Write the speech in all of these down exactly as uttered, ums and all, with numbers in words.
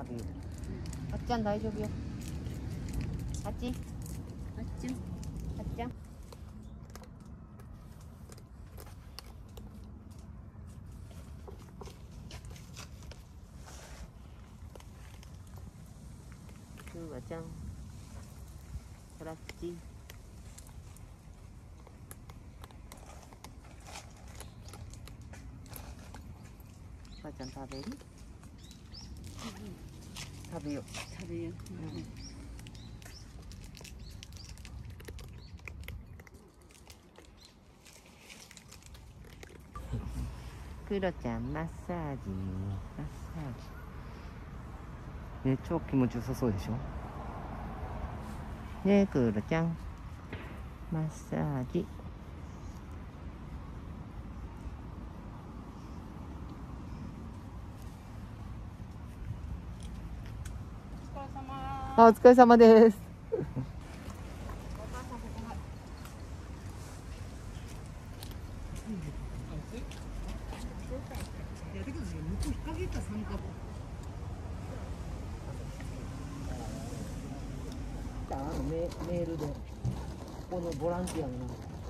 食べよう。あっちゃん大丈夫よ。あっち。あっちゃん。あっちゃん。クーワちゃん。トラッチ。お母ちゃん食べる？食べよう。 食べよう。うん。 クロちゃんマッサージ、マッサージ。ね、超気持ちよさそうでしょ。ねえ、クロちゃん。マッサージ。あ、お疲れ様です。メ, メールでこのボランティアの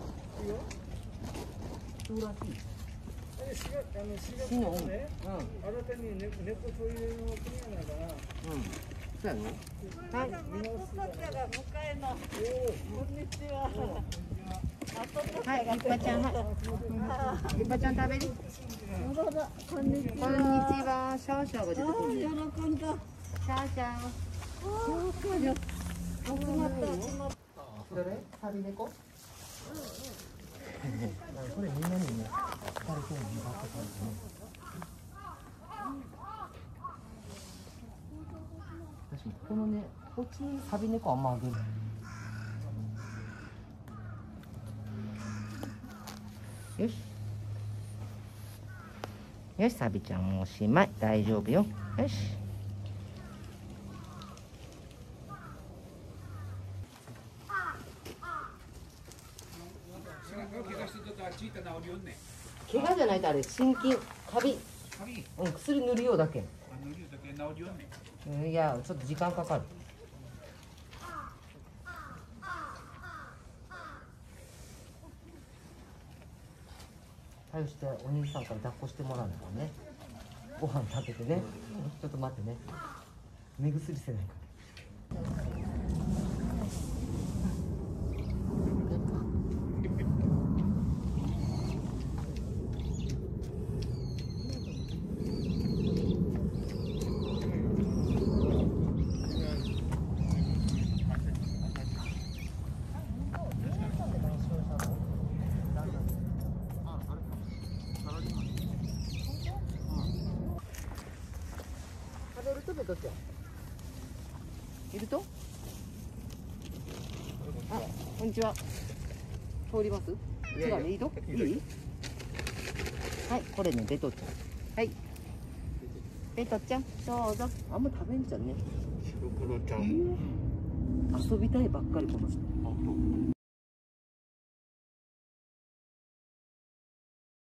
そうらしい。市のね、うん、新たに猫トイレの国やから。うん。そうやの？はい。迎えの。こんにちは。はい、いっぱちゃん、はい。いっぱちゃん食べる？こんにちは。こんにちは。シャーシャーが出てくる。喜んだ。シャーシャー。集まった集まった。どれ？旅猫？これみんなにね、二人とも見張ってたんですね。私もこのね、こっち旅猫あんまあげる。よし。よし、サビちゃんもおしまい。大丈夫よ。よし。怪我じゃないとあれ、心筋、カビ。うん、薬塗るようだけ。うん、いや、ちょっと時間かかる。はいして、お兄さんから抱っこしてもらうのね。ご飯食べてね。ちょっと待ってね。目薬せないから。どっちいると？あ、こんにちは。通ります？違うね、いいと？いい？はい、これね、ベトちゃん。はい。ベトちゃん、どうぞ。あんま食べんじゃんね。白黒ちゃん。遊びたいばっかりこの人。